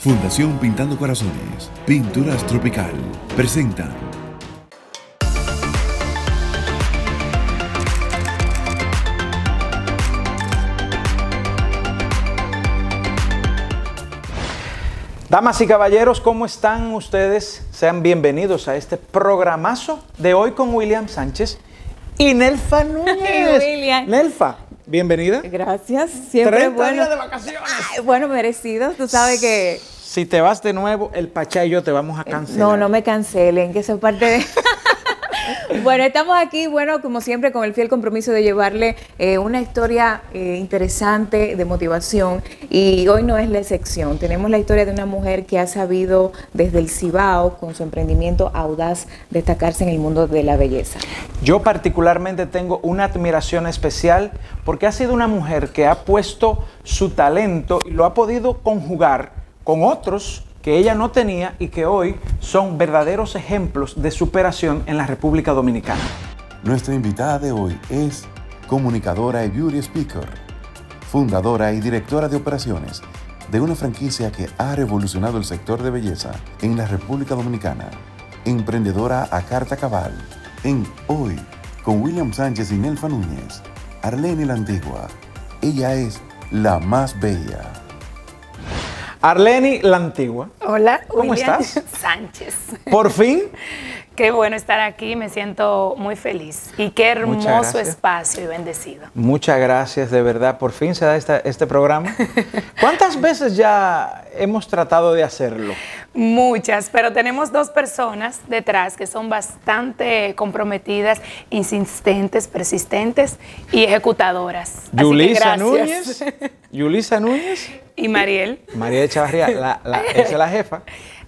Fundación Pintando Corazones, Pinturas Tropical, presenta Damas y caballeros, ¿cómo están ustedes? Sean bienvenidos a este programazo de hoy con William Sánchez y Nelfa Núñez. William. Nelfa, bienvenida. Gracias, siempre 30 bueno. días de vacaciones. Ay, bueno, merecidos, tú sabes que... Si te vas de nuevo, el Pachá y yo te vamos a cancelar. No me cancelen, que eso es parte de... Bueno, estamos aquí, bueno, como siempre, con el fiel compromiso de llevarle una historia interesante de motivación, y hoy no es la excepción. Tenemos la historia de una mujer que ha sabido desde el Cibao, con su emprendimiento audaz, destacarse en el mundo de la belleza. Yo particularmente tengo una admiración especial porque ha sido una mujer que ha puesto su talento y lo ha podido conjugar con otros que ella no tenía y que hoy son verdaderos ejemplos de superación en la República Dominicana. Nuestra invitada de hoy es comunicadora y beauty speaker, fundadora y directora de operaciones de una franquicia que ha revolucionado el sector de belleza en la República Dominicana, emprendedora a carta cabal. En Hoy, con William Sánchez y Nelfa Núñez, Arleni la Antigua. Ella es la más bella. Arleni la Antigua. Hola, ¿Cómo William estás? Sánchez. Por fin. Qué bueno estar aquí, me siento muy feliz. Y qué hermoso espacio y bendecido. Muchas gracias, de verdad. Por fin se da este programa. ¿Cuántas veces ya hemos tratado de hacerlo? Muchas, pero tenemos dos personas detrás que son bastante comprometidas, insistentes, persistentes y ejecutadoras. Yulisa Núñez. Yulisa Núñez. Y Mariel. María Echavarría, esa es la jefa.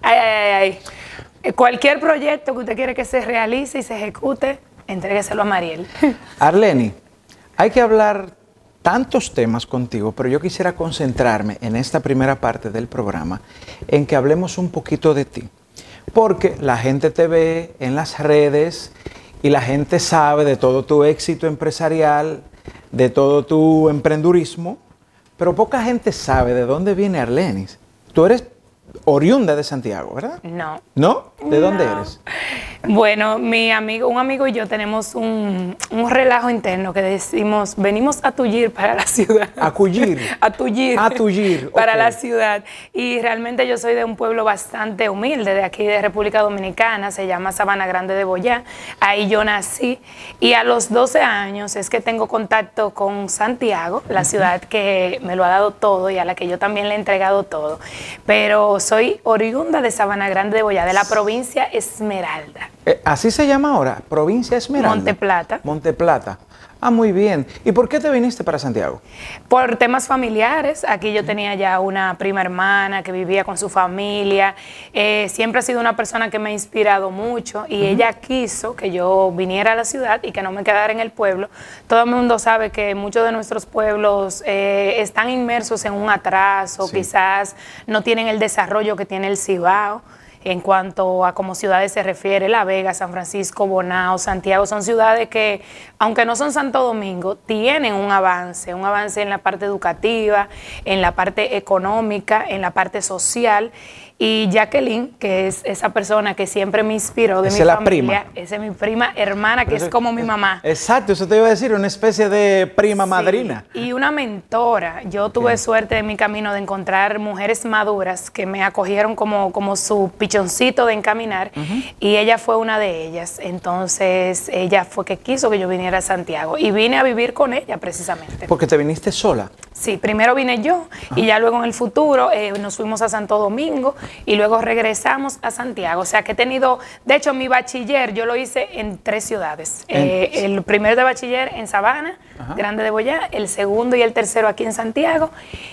Ay. Cualquier proyecto que usted quiere que se realice y se ejecute, entrégueselo a Mariel. Arleni, hay que hablar tantos temas contigo, pero yo quisiera concentrarme en esta primera parte del programa en que hablemos un poquito de ti. Porque la gente te ve en las redes y la gente sabe de todo tu éxito empresarial, de todo tu emprendurismo, pero poca gente sabe de dónde viene Arleni. Tú eres oriunda de Santiago, ¿verdad? No. ¿No? ¿De dónde eres? Bueno, un amigo y yo tenemos un relajo interno que decimos, venimos a tullir para la ciudad. ¿A tullir? A tullir. A tullir, para ok. la ciudad. Y realmente yo soy de un pueblo bastante humilde, de aquí de República Dominicana, se llama Sabana Grande de Boyá. Ahí yo nací y a los 12 años es que tengo contacto con Santiago, la ciudad que me lo ha dado todo y a la que yo también le he entregado todo. Pero soy oriunda de Sabana Grande de Boyá, de la provincia Esmeralda. ¿Así se llama ahora? Provincia Esmeralda. Monteplata. Monteplata. Ah, muy bien. ¿Y por qué te viniste para Santiago? Por temas familiares. Aquí yo tenía ya una prima hermana que vivía con su familia. Siempre ha sido una persona que me ha inspirado mucho y ella quiso que yo viniera a la ciudad y que no me quedara en el pueblo. Todo el mundo sabe que muchos de nuestros pueblos están inmersos en un atraso, Sí. quizás no tienen el desarrollo que tiene el Cibao. En cuanto a como ciudades se refiere, La Vega, San Francisco, Bonao, Santiago, son ciudades que, aunque no son Santo Domingo, tienen un avance en la parte educativa, en la parte económica, en la parte social. Y Jacqueline, que es esa persona que siempre me inspiró de mi familia, esa es mi prima hermana, que es como mi mamá. Exacto, eso te iba a decir, una especie de prima Sí, madrina. y una mentora. Yo tuve suerte en mi camino de encontrar mujeres maduras que me acogieron como su pichoncito de encaminar, y ella fue una de ellas. Entonces, ella fue que quiso que yo viniera a Santiago y vine a vivir con ella precisamente. Porque te viniste sola. Sí, primero vine yo y ya luego en el futuro nos fuimos a Santo Domingo y luego regresamos a Santiago. O sea que he tenido, de hecho mi bachiller yo lo hice en 3 ciudades. El primero de bachiller en Sabana, Grande de Boyá, el segundo y el tercero aquí en Santiago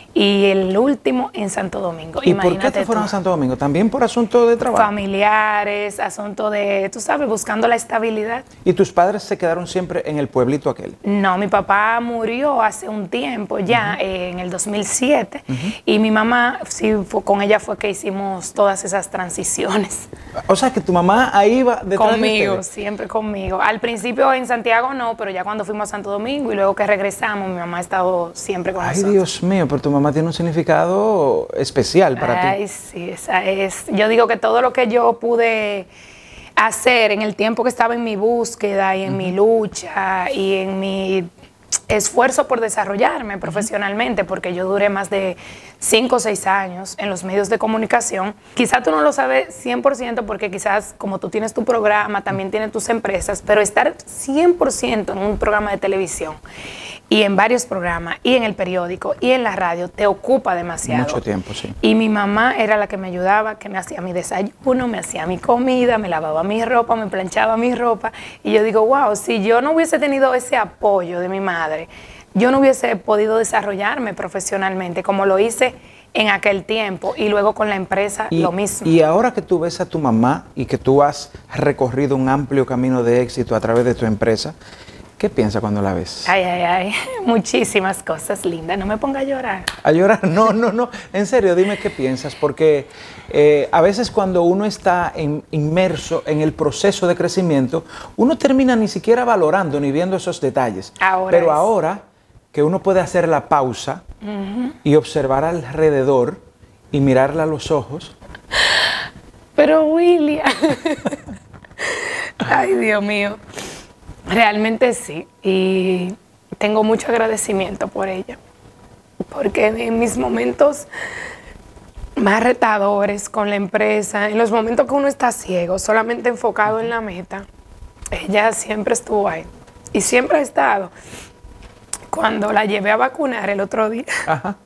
y el último en Santo Domingo. ¿Y por qué te fueron a Santo Domingo? ¿También por asunto de trabajo? Familiares, asunto de, tú sabes, buscando la estabilidad. ¿Y tus padres se quedaron siempre en el pueblito aquel? No, mi papá murió hace un tiempo ya. mamá en el 2007 y mi mamá, sí, con ella fue que hicimos todas esas transiciones. O sea, que tu mamá ahí va detrás Conmigo, de ustedes. siempre conmigo. Al principio en Santiago no, pero ya cuando fuimos a Santo Domingo y luego que regresamos, mi mamá ha estado siempre con Ay, nosotros. Dios mío, pero tu mamá tiene un significado especial para ti. Ay, sí, esa es. Yo digo que todo lo que yo pude hacer en el tiempo que estaba en mi búsqueda y en mi lucha y en mi esfuerzo por desarrollarme profesionalmente, porque yo duré más de 5 o 6 años en los medios de comunicación. Quizás tú no lo sabes 100% porque quizás como tú tienes tu programa, también tienes tus empresas, pero estar 100% en un programa de televisión y en varios programas y en el periódico y en la radio te ocupa demasiado. Mucho tiempo, sí. Y mi mamá era la que me ayudaba, que me hacía mi desayuno, me hacía mi comida, me lavaba mi ropa, me planchaba mi ropa. Y yo digo, wow, si yo no hubiese tenido ese apoyo de mi madre, yo no hubiese podido desarrollarme profesionalmente como lo hice en aquel tiempo. Y luego con la empresa lo mismo. Y ahora que tú ves a tu mamá y que tú has recorrido un amplio camino de éxito a través de tu empresa, ¿qué piensas cuando la ves? Ay, ay, ay, muchísimas cosas lindas. No me ponga a llorar. ¿A llorar? No, no, no. En serio, dime qué piensas, porque a veces cuando uno está inmerso en el proceso de crecimiento, uno termina ni siquiera valorando ni viendo esos detalles. Pero ahora que uno puede hacer la pausa y observar alrededor y mirarla a los ojos. Pero William, ay, Dios mío. Realmente sí, y tengo mucho agradecimiento por ella, porque en mis momentos más retadores con la empresa, en los momentos que uno está ciego, solamente enfocado en la meta, ella siempre estuvo ahí y siempre ha estado. Cuando la llevé a vacunar el otro día, Ajá.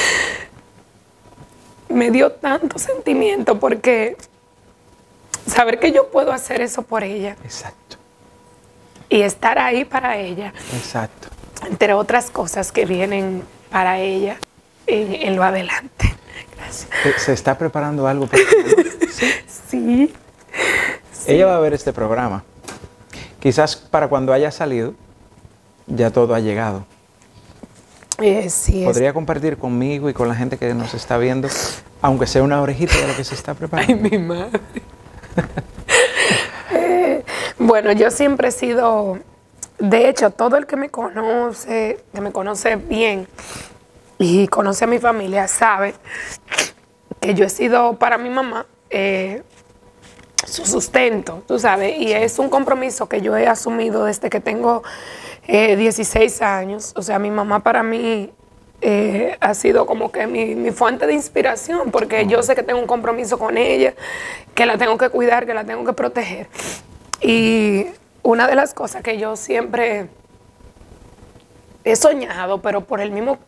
me dio tanto sentimiento porque saber que yo puedo hacer eso por ella. Exacto. Y estar ahí para ella, Exacto. entre otras cosas que vienen para ella en lo adelante. Gracias. ¿Se está preparando algo para ti? Sí. Sí. Ella va a ver este programa. Quizás para cuando haya salido, ya todo ha llegado. Sí. ¿Podría compartir conmigo y con la gente que nos está viendo, aunque sea una orejita de lo que se está preparando? Ay, mi madre. Bueno, yo siempre he sido, de hecho, todo el que me conoce bien y conoce a mi familia, sabe que yo he sido para mi mamá su sustento, tú sabes, y es un compromiso que yo he asumido desde que tengo 16 años. O sea, mi mamá para mí ha sido como que mi fuente de inspiración, porque yo sé que tengo un compromiso con ella, que la tengo que cuidar, que la tengo que proteger. Y una de las cosas que yo siempre he soñado, pero por el mismo,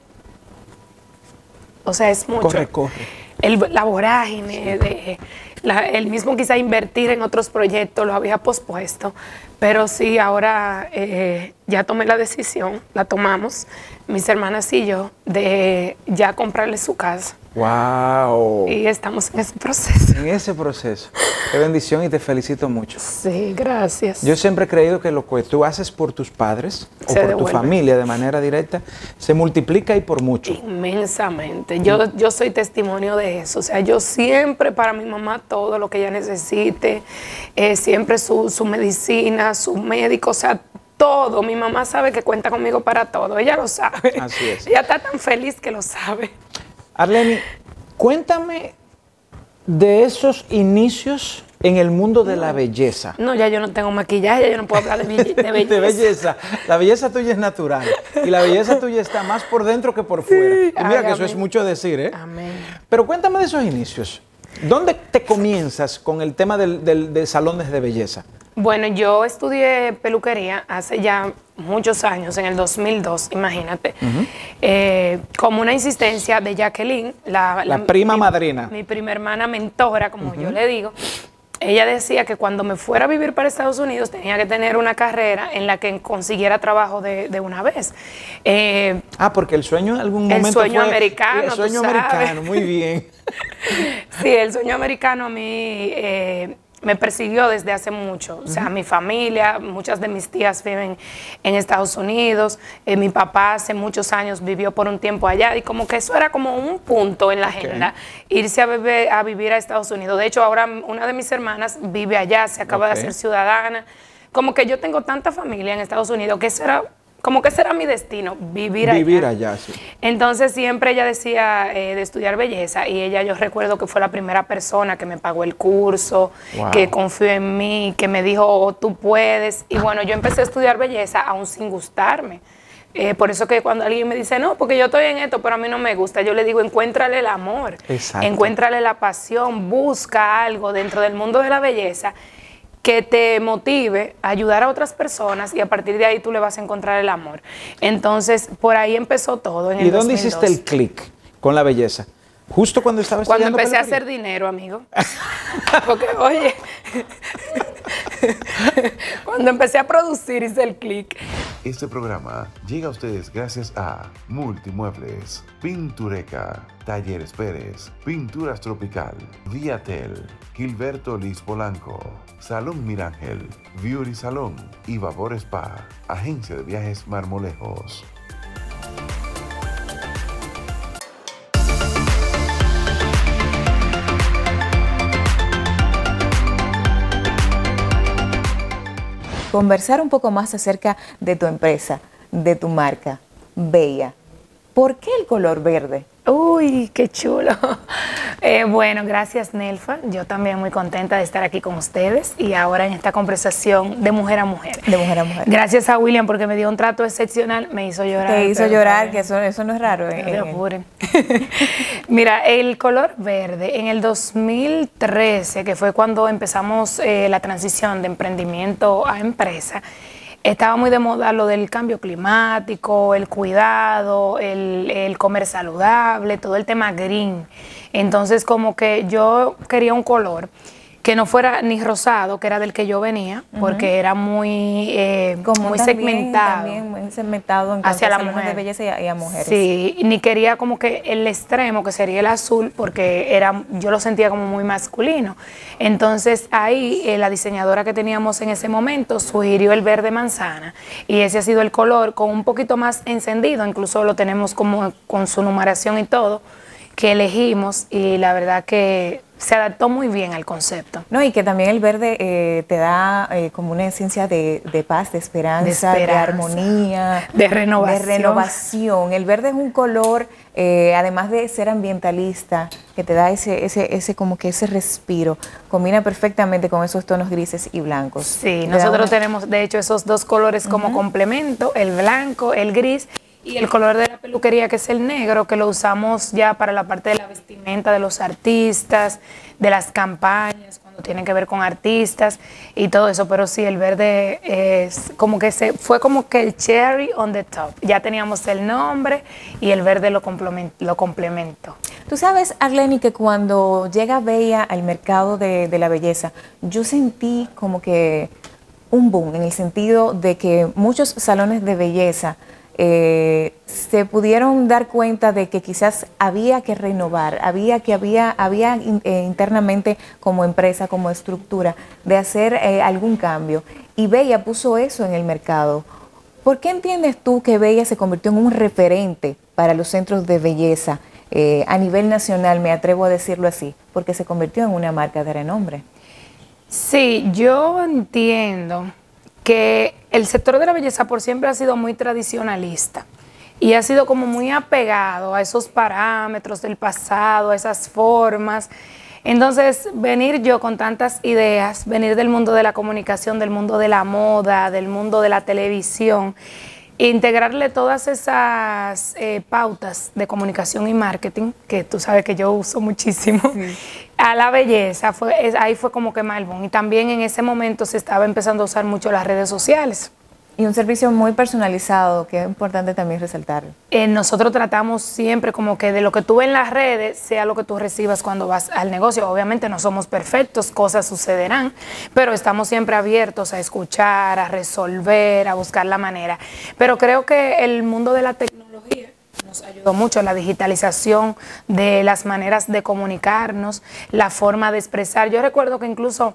o sea, es mucho. Corre. La vorágine, el mismo quizá invertir en otros proyectos, lo había pospuesto. Pero sí, ahora ya tomé la decisión, la tomamos, mis hermanas y yo, de ya comprarle su casa. ¡Wow! Y estamos en ese proceso. En ese proceso. Qué bendición y te felicito mucho. Sí, gracias. Yo siempre he creído que lo que tú haces por tus padres o Se por tu devuelve. familia de manera directa se multiplica y por mucho. Inmensamente. Yo soy testimonio de eso. O sea, yo siempre para mi mamá todo lo que ella necesite, siempre su medicina, su médico, o sea, todo. Mi mamá sabe que cuenta conmigo para todo. Ella lo sabe. Así es. Ella está tan feliz que lo sabe. Arleni, cuéntame de esos inicios en el mundo de la belleza. No, ya yo no tengo maquillaje, ya yo no puedo hablar de belleza. De belleza. La belleza tuya es natural y la belleza tuya está más por dentro que por fuera. Y mira Ay, que eso amén. es mucho decir, ¿eh? Amén. Pero cuéntame de esos inicios. ¿Dónde te comienzas con el tema de salones de belleza? Bueno, yo estudié peluquería hace ya muchos años, en el 2002, imagínate, como una insistencia de Jacqueline, La prima madrina. Mi prima hermana mentora, como yo le digo. Ella decía que cuando me fuera a vivir para Estados Unidos tenía que tener una carrera en la que consiguiera trabajo de una vez. Porque el sueño en algún momento El sueño fue americano, el sueño tú sabes. americano, muy bien. Sí, el sueño americano a mí me persiguió desde hace mucho. O sea, mi familia, muchas de mis tías viven en Estados Unidos, mi papá hace muchos años vivió por un tiempo allá y como que eso era como un punto en la agenda, irse a vivir a Estados Unidos. De hecho, ahora una de mis hermanas vive allá, se acaba de hacer ciudadana. Como que yo tengo tanta familia en Estados Unidos que eso era... Como que ese era mi destino, vivir allá. Vivir allá, sí. Entonces siempre ella decía de estudiar belleza y ella, yo recuerdo que fue la primera persona que me pagó el curso, que confió en mí, que me dijo, oh, tú puedes. Y bueno, yo empecé a estudiar belleza aún sin gustarme. Por eso que cuando alguien me dice, no, porque yo estoy en esto, pero a mí no me gusta, yo le digo, encuéntrale el amor, encuéntrale la pasión, busca algo dentro del mundo de la belleza que te motive a ayudar a otras personas y a partir de ahí tú le vas a encontrar el amor. Entonces, por ahí empezó todo en el 2002. ¿Y dónde hiciste el clic con la belleza? Justo cuando estabas estudiando Cuando empecé a hacer dinero, amigo. Porque, oye, cuando empecé a producir hice el clic. Este programa llega a ustedes gracias a Multimuebles, Pintureca, Talleres Pérez, Pinturas Tropical, Viatel, Gilberto Liz Polanco, Salón Mirángel, Beauty Salón y Vapor Spa, Agencia de Viajes Marmolejos. Conversar un poco más acerca de tu empresa, de tu marca, Bella. ¿Por qué el color verde? Uy, qué chulo. Bueno, gracias Nelfa. Yo también muy contenta de estar aquí con ustedes y ahora en esta conversación de mujer a mujer. De mujer a mujer. Gracias a William porque me dio un trato excepcional, me hizo llorar. Te hizo llorar, que eso no es raro. No te apures. Mira, el color verde, en el 2013, que fue cuando empezamos la transición de emprendimiento a empresa, estaba muy de moda lo del cambio climático, el cuidado, el comer saludable, todo el tema green. Entonces, como que yo quería un color que no fuera ni rosado, que era del que yo venía, porque era muy, muy segmentado. También muy segmentado en hacia la mujer de belleza y a mujeres. Sí, ni quería como que el extremo, que sería el azul, porque yo lo sentía como muy masculino. Entonces ahí la diseñadora que teníamos en ese momento sugirió el verde manzana y ese ha sido el color con un poquito más encendido, incluso lo tenemos como con su numeración y todo, que elegimos y la verdad que se adaptó muy bien al concepto. No, y que también el verde te da como una esencia de paz, de esperanza, de armonía, de renovación. El verde es un color, además de ser ambientalista, que te da ese como que ese respiro, combina perfectamente con esos tonos grises y blancos. Sí, nosotros tenemos de hecho esos dos colores como complemento, el blanco, el gris, y el color de la peluquería, que es el negro, que lo usamos ya para la parte de la vestimenta de los artistas, de las campañas, cuando tienen que ver con artistas y todo eso. Pero sí, el verde es como que fue como que el cherry on the top. Ya teníamos el nombre y el verde lo complementó. Tú sabes, Arleni, que cuando llega Bella al mercado de la belleza, yo sentí como que un boom, en el sentido de que muchos salones de belleza se pudieron dar cuenta de que quizás había que renovar, había internamente como empresa, como estructura, de hacer algún cambio. Y Bella puso eso en el mercado. ¿Por qué entiendes tú que Bella se convirtió en un referente para los centros de belleza a nivel nacional, me atrevo a decirlo así, porque se convirtió en una marca de renombre? Sí, yo entiendo que el sector de la belleza por siempre ha sido muy tradicionalista y ha sido como muy apegado a esos parámetros del pasado, a esas formas. Entonces, venir yo con tantas ideas, venir del mundo de la comunicación, del mundo de la moda, del mundo de la televisión, integrarle todas esas pautas de comunicación y marketing, que tú sabes que yo uso muchísimo, a la belleza, ahí fue como que mal boom. Y también en ese momento se estaba empezando a usar mucho las redes sociales. Y un servicio muy personalizado, que es importante también resaltarlo. Nosotros tratamos siempre como que de lo que tú ves en las redes sea lo que tú recibas cuando vas al negocio. Obviamente no somos perfectos, cosas sucederán, pero estamos siempre abiertos a escuchar, a resolver, a buscar la manera. Pero creo que el mundo de la tecnología nos ayudó mucho, la digitalización de las maneras de comunicarnos, la forma de expresar. Yo recuerdo que incluso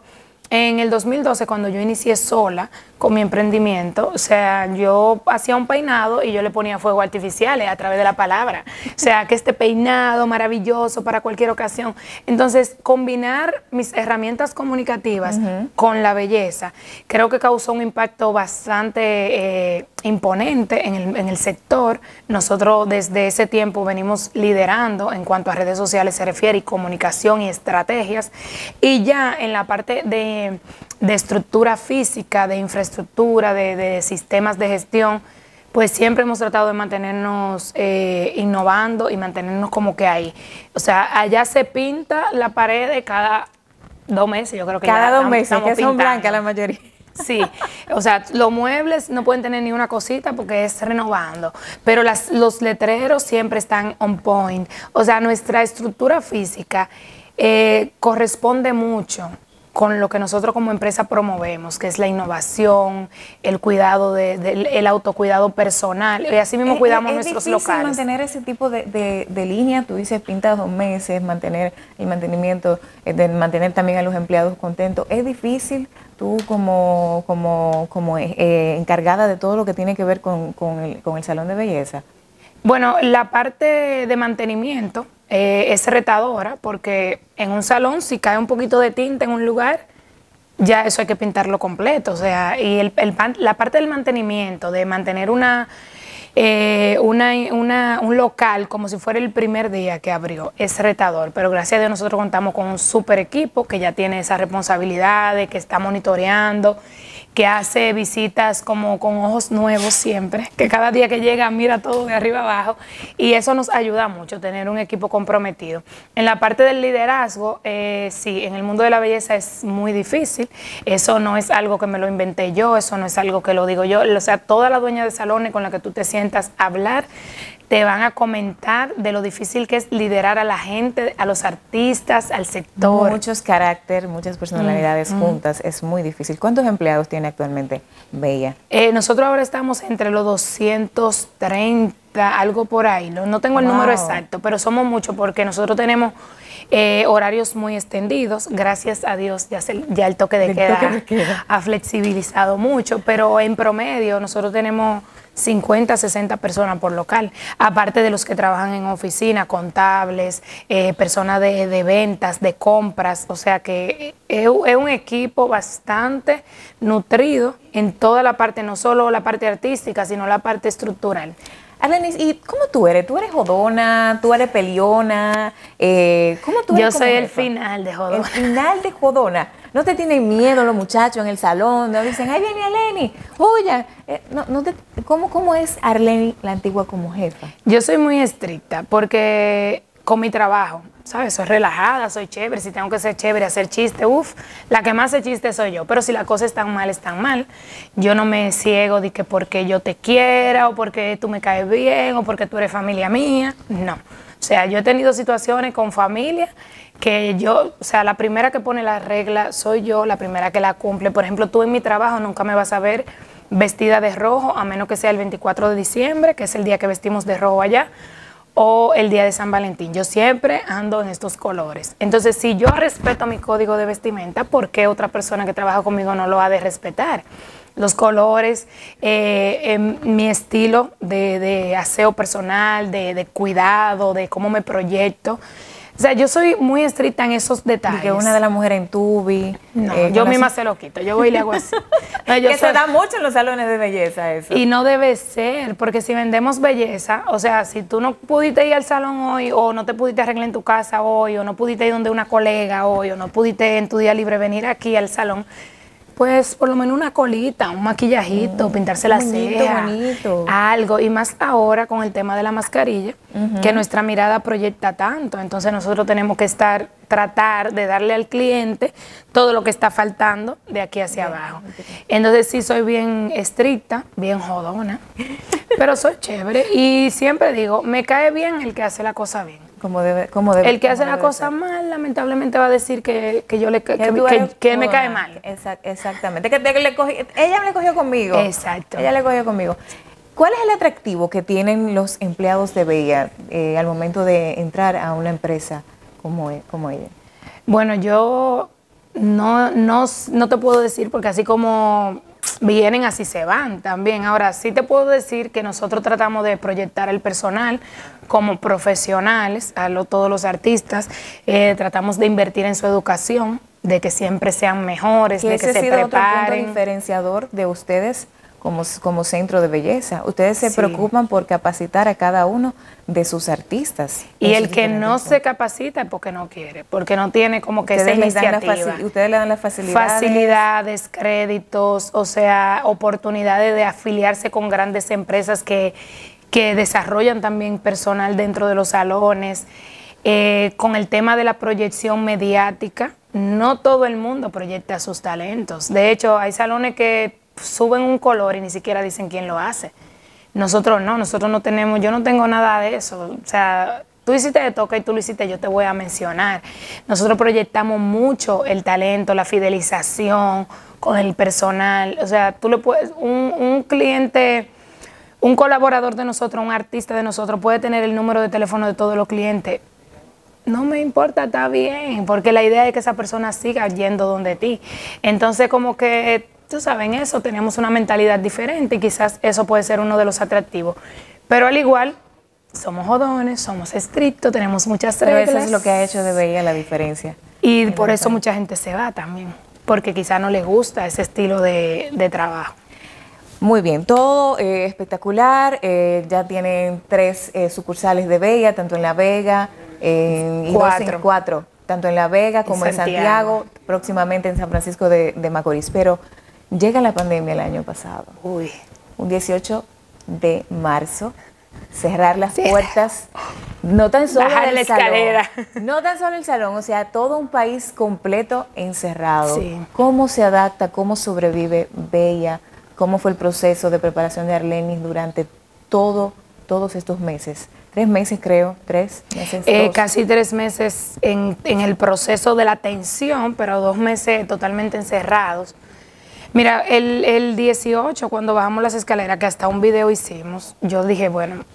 en el 2012, cuando yo inicié sola con mi emprendimiento, o sea, yo hacía un peinado y yo le ponía fuegos artificiales a través de la palabra. O sea, que este peinado maravilloso para cualquier ocasión. Entonces, combinar mis herramientas comunicativas con la belleza, creo que causó un impacto bastante imponente en el sector. Nosotros desde ese tiempo venimos liderando en cuanto a redes sociales se refiere, y comunicación y estrategias. Y ya en la parte de estructura física, de infraestructura, de sistemas de gestión, pues siempre hemos tratado de mantenernos innovando y mantenernos como que ahí. O sea, allá se pinta la pared de cada 2 meses, yo creo que cada ya 2 meses, que son pintando. blancas la mayoría. Sí, o sea, los muebles no pueden tener ni una cosita porque es renovando, pero los letreros siempre están on point. O sea, nuestra estructura física corresponde mucho con lo que nosotros como empresa promovemos, que es la innovación, el cuidado el autocuidado personal, y así mismo cuidamos nuestros locales. Es difícil mantener ese tipo de línea, tú dices pintas 2 meses, mantener el mantenimiento, mantener también a los empleados contentos. Es difícil tú como encargada de todo lo que tiene que ver con el salón de belleza. Bueno, la parte de mantenimiento es retadora porque en un salón si cae un poquito de tinta en un lugar, ya eso hay que pintarlo completo. O sea, y la parte del mantenimiento, de mantener un local como si fuera el primer día que abrió, es retador. Pero gracias a Dios nosotros contamos con un super equipo que ya tiene esa responsabilidad, de que está monitoreando, que hace visitas como con ojos nuevos siempre, que cada día que llega mira todo de arriba abajo, y eso nos ayuda mucho, tener un equipo comprometido. En la parte del liderazgo, sí, en el mundo de la belleza es muy difícil, eso no es algo que me lo inventé yo, eso no es algo que lo digo yo, o sea, toda la dueña de salones con la que tú te sientas a hablar, te van a comentar de lo difícil que es liderar a la gente, a los artistas, al sector. Muchos caracteres, muchas personalidades juntas, es muy difícil. ¿Cuántos empleados tiene actualmente Bella? Nosotros ahora estamos entre los 230, algo por ahí. No tengo el número exacto, pero somos muchos porque nosotros tenemos horarios muy extendidos. Gracias a Dios ya el toque de queda ha flexibilizado mucho, pero en promedio nosotros tenemos 50, 60 personas por local, aparte de los que trabajan en oficina, contables, personas de ventas, de compras, o sea que es un equipo bastante nutrido en toda la parte, no solo la parte artística, sino la parte estructural. Arlenis, ¿y cómo tú eres? ¿Tú eres jodona? ¿Tú eres peleona? ¿Cómo tú eres? Yo soy el final de jodona. El final de jodona. ¿No te tienen miedo los muchachos en el salón? ¿No dicen, ahí viene Arlenis, huya? ¿Cómo es Arlenis la antigua como jefa? Yo soy muy estricta porque con mi trabajo, ¿sabes? Soy relajada, soy chévere. Si tengo que ser chévere, hacer chiste, la que más hace chiste soy yo. Pero si las cosas están mal. Yo no me ciego de que porque yo te quiera o porque tú me caes bien o porque tú eres familia mía. No. O sea, yo he tenido situaciones con familia que yo, o sea, la primera que pone la regla soy yo, la primera que la cumple. Por ejemplo, tú en mi trabajo nunca me vas a ver vestida de rojo, a menos que sea el 24 de diciembre, que es el día que vestimos de rojo allá, o el día de San Valentín. Yo siempre ando en estos colores. Entonces, si yo respeto mi código de vestimenta, ¿por qué otra persona que trabaja conmigo no lo ha de respetar? Los colores, mi estilo de aseo personal, de cuidado, de cómo me proyecto. O sea, yo soy muy estricta en esos detalles. Que una de las mujeres en tubi. No, yo misma se lo quito. Yo voy y le hago así. No, que se da mucho en los salones de belleza eso. Y no debe ser, porque si vendemos belleza, o sea, si tú no pudiste ir al salón hoy, o no te pudiste arreglar en tu casa hoy, o no pudiste ir donde una colega hoy, o no pudiste en tu día libre venir aquí al salón, pues por lo menos una colita, un maquillajito, pintarse la ceja, bonito. Algo. Y más ahora con el tema de la mascarilla, que nuestra mirada proyecta tanto. Entonces nosotros tenemos que tratar de darle al cliente todo lo que está faltando de aquí hacia abajo. Entonces sí soy bien estricta, bien jodona, pero soy chévere. Y siempre digo, me cae bien el que hace la cosa bien. Como debe, el que hace la cosa mal, lamentablemente va a decir que me cae mal. Exactamente. Ella me cogió conmigo. Exacto. Ella le cogió conmigo. ¿Cuál es el atractivo que tienen los empleados de Bella al momento de entrar a una empresa como ella? Bueno, yo no te puedo decir, porque así como vienen, así se van también. Ahora, sí te puedo decir que nosotros tratamos de proyectar el personal como profesionales, todos los artistas, tratamos de invertir en su educación, de que siempre sean mejores, de que se preparen. Ese ha sido otro punto diferenciador de ustedes como centro de belleza. Ustedes se preocupan por capacitar a cada uno de sus artistas. Y el que no se capacita es porque no quiere, porque no tiene como que esa iniciativa. Ustedes le dan las facilidades. Facilidades, créditos, o sea, oportunidades de afiliarse con grandes empresas que desarrollan también personal dentro de los salones. Con el tema de la proyección mediática, no todo el mundo proyecta sus talentos. De hecho, hay salones que suben un color y ni siquiera dicen quién lo hace. Nosotros no tenemos, yo no tengo nada de eso. O sea, tú hiciste de Toca y tú lo hiciste, yo te voy a mencionar. Nosotros proyectamos mucho el talento, la fidelización con el personal. O sea, tú le puedes, un cliente, un colaborador de nosotros, un artista de nosotros puede tener el número de teléfono de todos los clientes. No me importa, está bien, porque la idea es que esa persona siga yendo donde ti. Entonces, como que, tú sabes, en eso tenemos una mentalidad diferente y quizás eso puede ser uno de los atractivos. Pero al igual, somos jodones, somos estrictos, tenemos muchas reglas. Pero eso es lo que ha hecho de Bella la diferencia. Y por eso mucha gente se va también, porque quizás no les gusta ese estilo de trabajo. Muy bien, todo espectacular. Ya tienen 3 sucursales de Bella, tanto en La Vega, y 4, tanto en La Vega como en Santiago, próximamente en San Francisco de Macorís. Pero llega la pandemia el año pasado. Uy. Un 18 de marzo, cerrar las puertas, no tan solo bajar la escalera. No tan solo el salón, o sea, todo un país completo encerrado. Sí. ¿Cómo se adapta, cómo sobrevive Bella? ¿Cómo fue el proceso de preparación de Arlenis durante todos estos meses? 3 meses, creo, 3 meses. Casi 3 meses en el proceso de la atención, pero 2 meses totalmente encerrados. Mira, el 18, cuando bajamos las escaleras, que hasta un video hicimos, yo dije, bueno,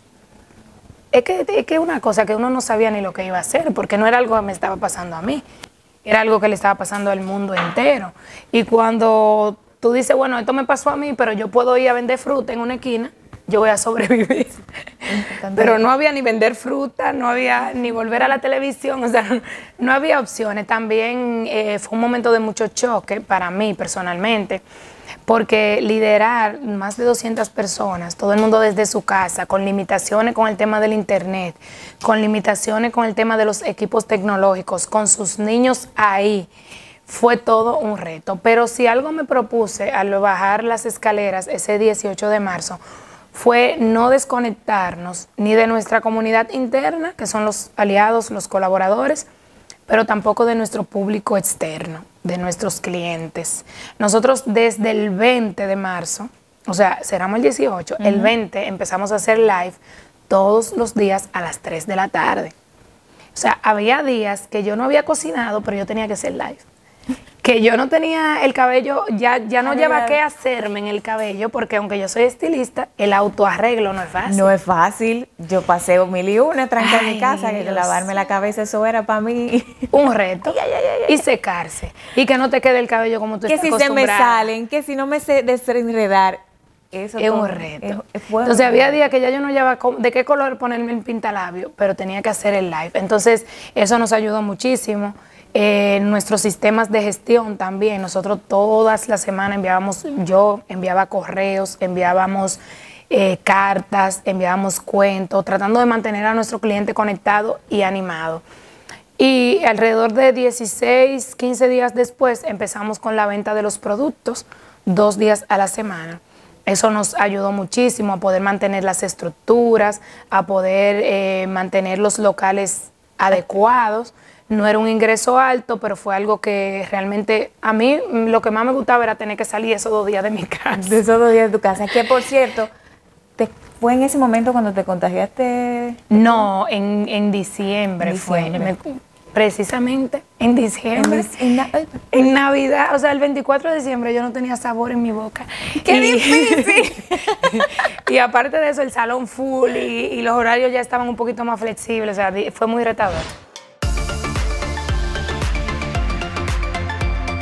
es que una cosa que uno no sabía ni lo que iba a hacer, porque no era algo que me estaba pasando a mí, era algo que le estaba pasando al mundo entero. Y cuando tú dices, bueno, esto me pasó a mí, pero yo puedo ir a vender fruta en una esquina, yo voy a sobrevivir. Pero no había ni vender fruta, no había ni volver a la televisión, o sea, no había opciones. También fue un momento de mucho choque para mí personalmente, porque liderar más de 200 personas, todo el mundo desde su casa, con limitaciones con el tema del internet, con limitaciones con el tema de los equipos tecnológicos, con sus niños ahí, fue todo un reto. Pero si algo me propuse al bajar las escaleras ese 18 de marzo, fue no desconectarnos ni de nuestra comunidad interna, que son los aliados, los colaboradores, pero tampoco de nuestro público externo, de nuestros clientes. Nosotros desde el 20 de marzo, o sea, cerramos el 18, el 20 empezamos a hacer live todos los días a las 3 de la tarde. O sea, había días que yo no había cocinado, pero yo tenía que hacer live. Que yo no tenía el cabello, ya no lleva qué hacerme en el cabello, porque aunque yo soy estilista, el autoarreglo no es fácil. No es fácil. Yo pasé 1001 tranca en mi casa, que lavarme la cabeza, eso era para mí un reto. Y secarse. Y que no te quede el cabello como tú estás acostumbrada. Que si se me salen, que si no me sé desenredar. Eso es un reto. Entonces había días que ya yo no llevaba de qué color ponerme el pintalabio, pero tenía que hacer el live. Entonces eso nos ayudó muchísimo. Nuestros sistemas de gestión también, nosotros todas las semanas yo enviaba correos, enviábamos cartas, enviábamos cuentos, tratando de mantener a nuestro cliente conectado y animado. Y alrededor de 16, 15 días después empezamos con la venta de los productos, 2 días a la semana. Eso nos ayudó muchísimo a poder mantener las estructuras, a poder mantener los locales adecuados. No era un ingreso alto, pero fue algo que realmente a mí lo que más me gustaba era tener que salir esos 2 días de mi casa. De esos 2 días de tu casa. Que por cierto, ¿fue en ese momento cuando te contagiaste? No, en diciembre fue. Precisamente en diciembre. En Navidad, o sea, el 24 de diciembre yo no tenía sabor en mi boca. ¡Qué difícil! Y aparte de eso, el salón full y los horarios ya estaban un poquito más flexibles, o sea, fue muy retador.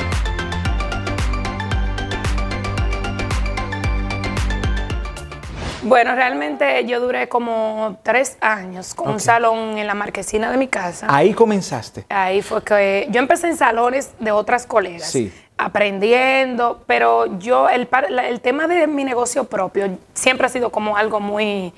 Bueno, realmente yo duré como 3 años con un salón en la marquesina de mi casa. Ahí comenzaste. Ahí fue que yo empecé en salones de otras colegas, Sí. aprendiendo, pero yo, el tema de mi negocio propio siempre ha sido como algo muy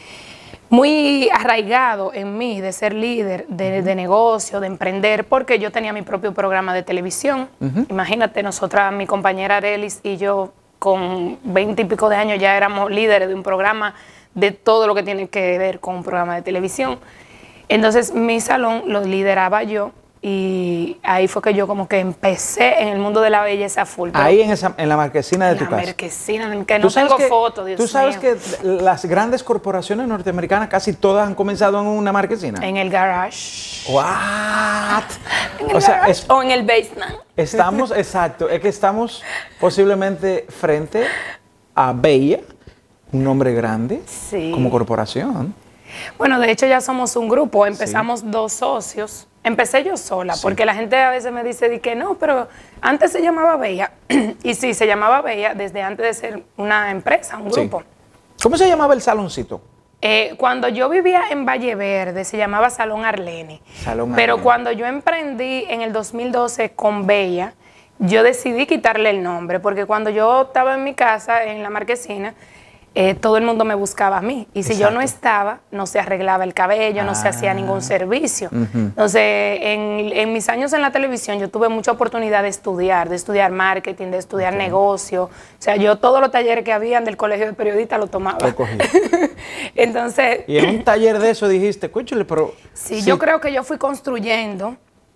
arraigado en mí, de ser líder de negocio, de emprender, porque yo tenía mi propio programa de televisión. Imagínate, nosotras, mi compañera Arelis y yo, con 20 y pico de años ya éramos líderes de un programa, de todo lo que tiene que ver con un programa de televisión. Entonces mi salón lo lideraba yo y ahí fue que yo como que empecé en el mundo de la belleza full. Ahí en la marquesina de tu casa. En la marquesina, que no tengo fotos, Dios mío. Tú sabes que las grandes corporaciones norteamericanas casi todas han comenzado en una marquesina. En el garage. What? En el garage o en el basement. Estamos, exacto, es que estamos posiblemente frente a Bella, un nombre grande, Sí. como corporación. Bueno, de hecho ya somos un grupo, empezamos 2 socios. Empecé yo sola, porque la gente a veces me dice que no, pero antes se llamaba Bella. Y sí, se llamaba Bella desde antes de ser una empresa, un grupo. Sí. ¿Cómo se llamaba el saloncito? Cuando yo vivía en Valle Verde, se llamaba Salón Arlene. Salón Pero Arlene. cuando yo emprendí en el 2012 con Bella, yo decidí quitarle el nombre, porque cuando yo estaba en mi casa, en la marquesina, todo el mundo me buscaba a mí. Y si yo no estaba, no se arreglaba el cabello, no se hacía ningún servicio. Entonces, en mis años en la televisión, yo tuve mucha oportunidad de estudiar marketing, de estudiar negocio. O sea, yo todos los talleres que habían del colegio de periodistas lo tomaba. Lo cogí. Entonces... Y en un taller de eso dijiste, escúchale, pero... Sí, yo creo que yo fui construyendo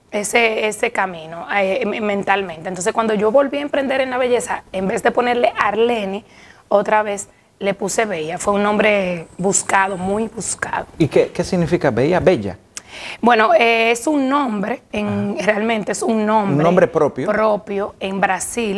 ese camino mentalmente. Entonces, cuando yo volví a emprender en la belleza, en vez de ponerle Arlene, otra vez le puse Bella. Fue un nombre buscado, muy buscado. ¿Y qué significa Bella? Bella. Bueno, es un nombre, realmente es un nombre. Un nombre propio. Propio en Brasil,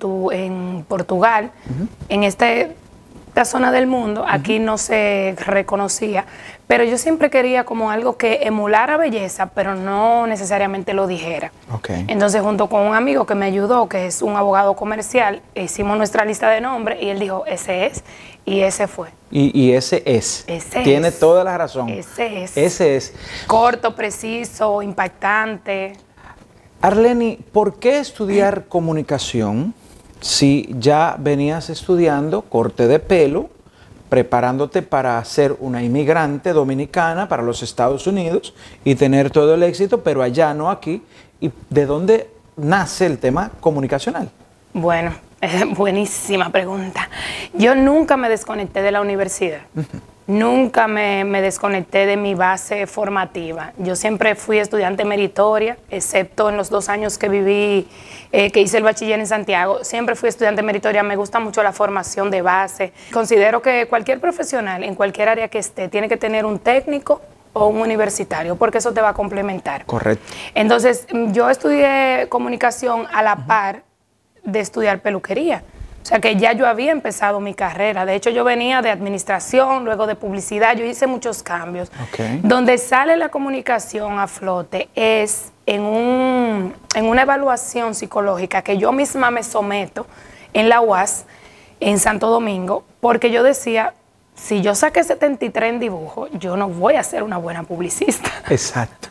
en Portugal, en esta zona del mundo. Aquí no se reconocía, pero yo siempre quería como algo que emulara belleza, pero no necesariamente lo dijera. Okay. Entonces, junto con un amigo que me ayudó, que es un abogado comercial, hicimos nuestra lista de nombres y él dijo, ese es, y ese fue. Y ese es. Ese Tiene es. toda la razón. Ese es. Ese es. Corto, preciso, impactante. Arleni, ¿por qué estudiar comunicación si ya venías estudiando corte de pelo, preparándote para ser una inmigrante dominicana para los Estados Unidos y tener todo el éxito, pero allá no aquí? ¿Y de dónde nace el tema comunicacional? Bueno, buenísima pregunta. Yo nunca me desconecté de la universidad. Nunca me desconecté de mi base formativa. Yo siempre fui estudiante meritoria, excepto en los 2 años que viví, que hice el bachiller en Santiago. Siempre fui estudiante meritoria. Me gusta mucho la formación de base. Considero que cualquier profesional, en cualquier área que esté, tiene que tener un técnico o un universitario, porque eso te va a complementar. Correcto. Entonces, yo estudié comunicación a la par de estudiar peluquería. O sea que ya yo había empezado mi carrera. De hecho, yo venía de administración, luego de publicidad. Yo hice muchos cambios. Okay. Donde sale la comunicación a flote es en una evaluación psicológica que yo misma me someto en la UAS, en Santo Domingo, porque yo decía, si yo saqué 73 en dibujo, yo no voy a ser una buena publicista. Exacto.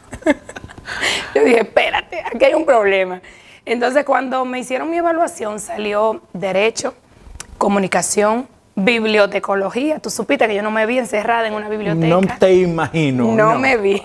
Yo dije, espérate, aquí hay un problema. Entonces, cuando me hicieron mi evaluación, salió Derecho, Comunicación, Bibliotecología. Tú supiste que yo no me vi encerrada en una biblioteca. No te imagino. No me vi.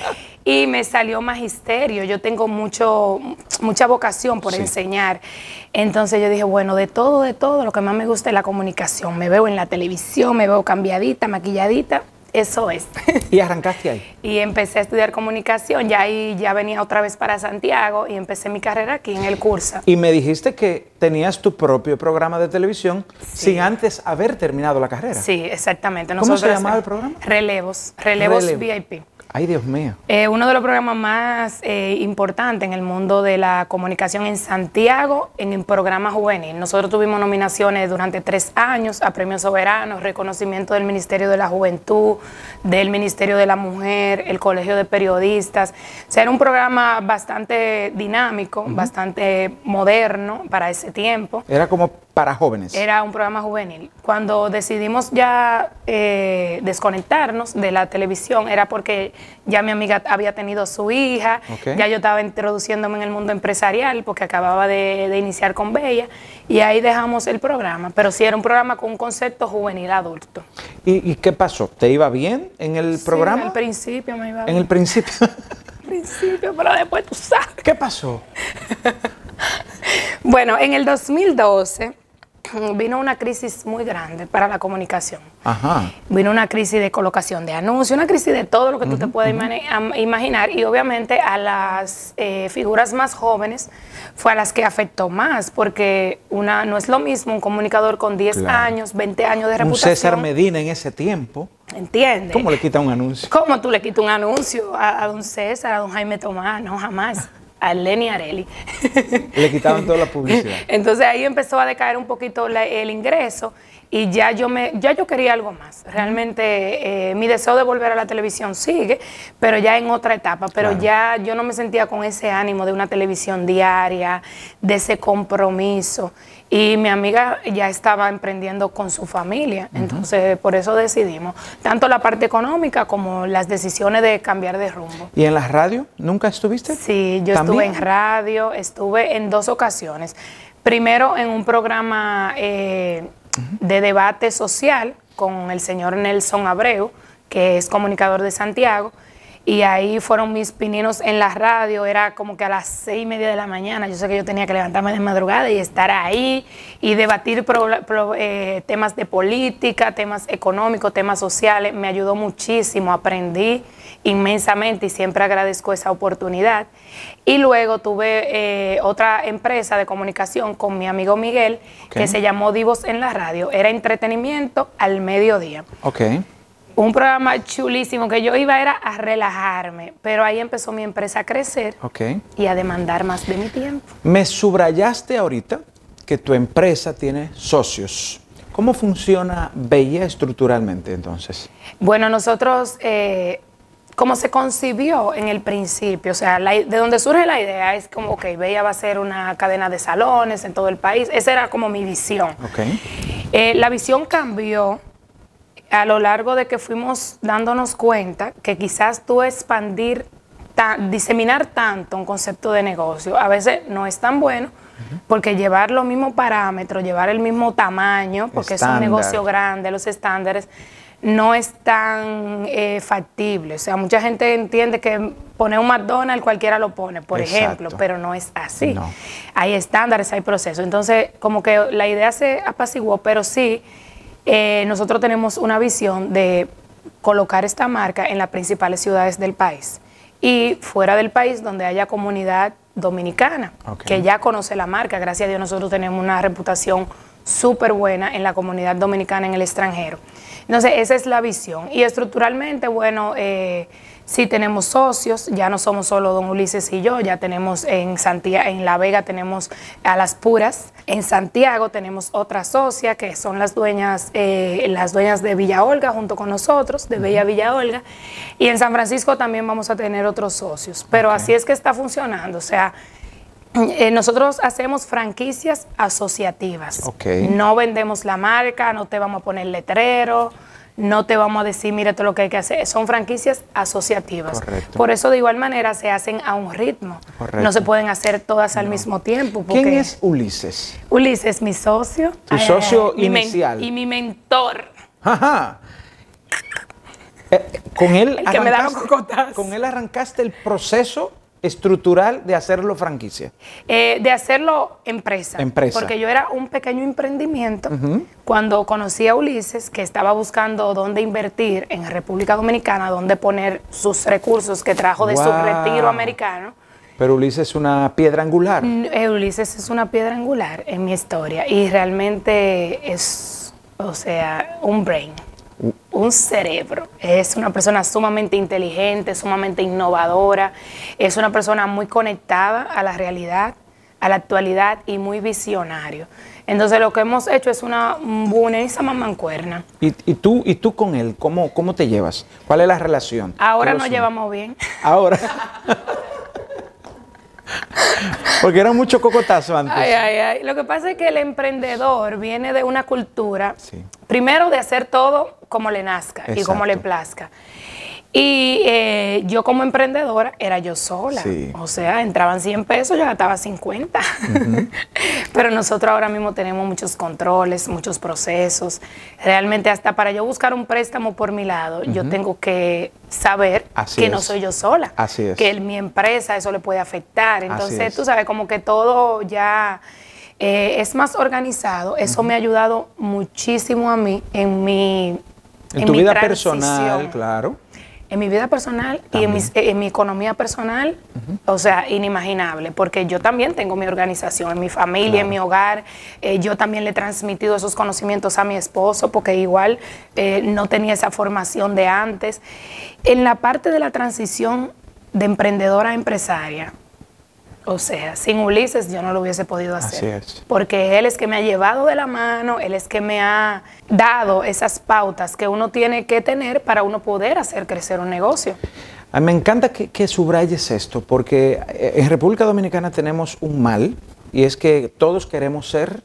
Y me salió Magisterio. Yo tengo mucha vocación por enseñar. Entonces yo dije, bueno, de todo, lo que más me gusta es la comunicación. Me veo en la televisión, me veo cambiadita, maquilladita. Eso es. ¿Y arrancaste ahí? Y empecé a estudiar comunicación, ya ahí ya venía otra vez para Santiago y empecé mi carrera aquí en el Cursa. Y me dijiste que tenías tu propio programa de televisión sin antes haber terminado la carrera. Sí, exactamente. ¿Cómo se llamaba el programa? Relevos VIP. Ay, Dios mío. Uno de los programas más importantes en el mundo de la comunicación en Santiago, en el programa juvenil. Nosotros tuvimos nominaciones durante 3 años a Premios Soberanos, reconocimiento del Ministerio de la Juventud, del Ministerio de la Mujer, el Colegio de Periodistas. O sea, era un programa bastante dinámico, bastante moderno para ese tiempo. Era como para jóvenes. Era un programa juvenil. Cuando decidimos ya desconectarnos de la televisión, era porque ya mi amiga había tenido su hija, ya yo estaba introduciéndome en el mundo empresarial porque acababa de iniciar con Bella, y ahí dejamos el programa. Pero sí era un programa con un concepto juvenil adulto. ¿Y qué pasó? ¿Te iba bien en el programa? Al principio me iba bien. En el principio. Pero después tú sabes. ¿Qué pasó? Bueno, en el 2012 vino una crisis muy grande para la comunicación. Ajá. Vino una crisis de colocación de anuncios, una crisis de todo lo que tú te puedas imaginar, y obviamente a las figuras más jóvenes fue a las que afectó más, porque no es lo mismo un comunicador con 10 años, 20 años de reputación. Un César Medina en ese tiempo. ¿Entiendes? ¿Cómo le quita un anuncio? ¿Cómo tú le quitas un anuncio a don César, a don Jaime Tomás? No, jamás. A Lenny Arelli. Le quitaban toda la publicidad. Entonces ahí empezó a decaer un poquito el ingreso, y ya yo quería algo más. Realmente mi deseo de volver a la televisión sigue, pero ya en otra etapa. Pero ya yo no me sentía con ese ánimo de una televisión diaria, de ese compromiso. Y mi amiga ya estaba emprendiendo con su familia, entonces por eso decidimos, tanto la parte económica como las decisiones de cambiar de rumbo. ¿Y en la radio nunca estuviste? Sí, yo estuve en radio, estuve en 2 ocasiones. Primero en un programa de debate social con el señor Nelson Abreu, que es comunicador de Santiago, y ahí fueron mis pininos en la radio. Era como que a las 6:30 de la mañana. Yo sé que yo tenía que levantarme de madrugada y estar ahí y debatir temas de política, temas económicos, temas sociales. Me ayudó muchísimo, aprendí inmensamente y siempre agradezco esa oportunidad. Y luego tuve otra empresa de comunicación con mi amigo Miguel, que se llamó Divos en la Radio. Era entretenimiento al mediodía. Un programa chulísimo que yo iba era a relajarme, pero ahí empezó mi empresa a crecer y a demandar más de mi tiempo. Me subrayaste ahorita que tu empresa tiene socios. ¿Cómo funciona Bella estructuralmente entonces? Bueno, nosotros, como se concibió en el principio, o sea, de donde surge la idea es como, Bella va a ser una cadena de salones en todo el país. Esa era como mi visión. La visión cambió a lo largo de que fuimos dándonos cuenta que quizás tú diseminar tanto un concepto de negocio a veces no es tan bueno, porque llevar los mismos parámetros, llevar el mismo tamaño, porque es un negocio grande, los estándares, no es tan factible. O sea, mucha gente entiende que poner un McDonald's cualquiera lo pone, por ejemplo, pero no es así. Hay estándares, hay procesos. Entonces, como que la idea se apaciguó, pero sí, nosotros tenemos una visión de colocar esta marca en las principales ciudades del país y fuera del país donde haya comunidad dominicana que ya conoce la marca. Gracias a Dios nosotros tenemos una reputación súper buena en la comunidad dominicana en el extranjero. Entonces esa es la visión. Y estructuralmente, bueno, sí tenemos socios, ya no somos solo don Ulises y yo, ya tenemos en La Vega tenemos a Las Puras, en Santiago tenemos otra socia que son las dueñas de Villa Olga junto con nosotros, de Bella Villa Olga, y en San Francisco también vamos a tener otros socios, pero así es que está funcionando. O sea, nosotros hacemos franquicias asociativas, no vendemos la marca, no te vamos a poner letrero, no te vamos a decir, mira, esto es lo que hay que hacer. Son franquicias asociativas. Por eso, de igual manera, se hacen a un ritmo. No se pueden hacer todas al mismo tiempo. ¿Quién es Ulises? Ulises, mi socio. Tu socio inicial. Y mi mentor. Ajá. Con él arrancaste el proceso estructural de hacerlo franquicia. De hacerlo empresa. Porque yo era un pequeño emprendimiento cuando conocí a Ulises, que estaba buscando dónde invertir en República Dominicana, dónde poner sus recursos que trajo de su retiro americano. Pero Ulises es una piedra angular. Ulises es una piedra angular en mi historia y realmente es, o sea, un brain. un cerebro. Es una persona sumamente inteligente, sumamente innovadora, es una persona muy conectada a la realidad, a la actualidad y muy visionario. Entonces lo que hemos hecho es una buenísima mancuerna. ¿Y tú con él, cómo te llevas? ¿Cuál es la relación? Ahora nos llevamos bien. Ahora. Porque era mucho cocotazo antes. Ay. Lo que pasa es que el emprendedor viene de una cultura, sí, primero de hacer todo como le nazca. Exacto. Y como le plazca. Y yo como emprendedora era yo sola. Sí. O sea, entraban 100 pesos, yo gastaba 50. Pero nosotros ahora mismo tenemos muchos controles, muchos procesos. Realmente hasta para yo buscar un préstamo por mi lado, yo tengo que saber que no soy yo sola. Así es. Que mi empresa eso le puede afectar. Entonces, tú sabes, como que todo ya es más organizado. Eso me ha ayudado muchísimo a mí en mi vida personal, claro. En mi vida personal también. Y en mi economía personal, o sea, inimaginable, porque yo también tengo mi organización, en mi familia, claro, en mi hogar. Yo también le he transmitido esos conocimientos a mi esposo, porque igual no tenía esa formación de antes. En la parte de la transición de emprendedora a empresaria, o sea, sin Ulises yo no lo hubiese podido hacer. Así es. Porque él es que me ha llevado de la mano, él es que me ha dado esas pautas que uno tiene que tener para uno poder hacer crecer un negocio. A mí me encanta que subrayes esto, porque en República Dominicana tenemos un mal, y es que todos queremos ser,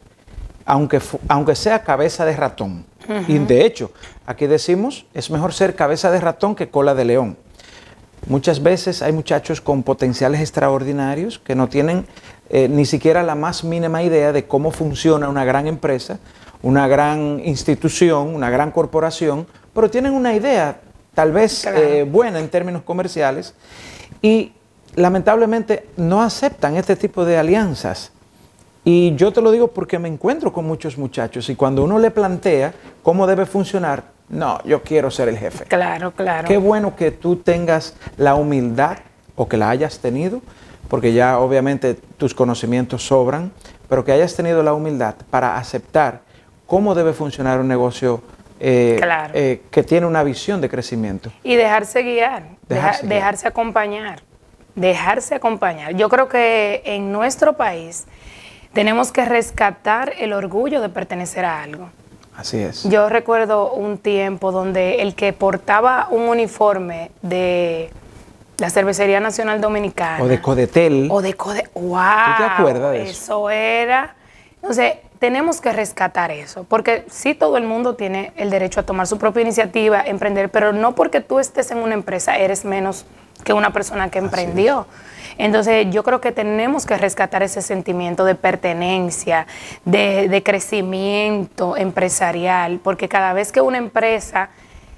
aunque sea cabeza de ratón. Y de hecho, aquí decimos, es mejor ser cabeza de ratón que cola de león. Muchas veces hay muchachos con potenciales extraordinarios que no tienen ni siquiera la más mínima idea de cómo funciona una gran empresa, una gran institución, una gran corporación, pero tienen una idea tal vez claro, buena en términos comerciales y lamentablemente no aceptan este tipo de alianzas. Y yo te lo digo porque me encuentro con muchos muchachos y cuando uno le plantea cómo debe funcionar, no, yo quiero ser el jefe. Claro, claro. Qué bueno que tú tengas la humildad o que la hayas tenido, porque ya obviamente tus conocimientos sobran, pero que hayas tenido la humildad para aceptar cómo debe funcionar un negocio claro, que tiene una visión de crecimiento. Y dejarse guiar, dejarse acompañar, dejarse acompañar. Yo creo que en nuestro país tenemos que rescatar el orgullo de pertenecer a algo. Así es. Yo recuerdo un tiempo donde el que portaba un uniforme de la Cervecería Nacional Dominicana. O de Codetel. O de Codetel. ¡Wow! ¿Tú te acuerdas de eso? Eso era. Entonces, tenemos que rescatar eso. Porque sí, todo el mundo tiene el derecho a tomar su propia iniciativa, emprender, pero no porque tú estés en una empresa eres menos que una persona que emprendió. Entonces yo creo que tenemos que rescatar ese sentimiento de pertenencia, de crecimiento empresarial, porque cada vez que una empresa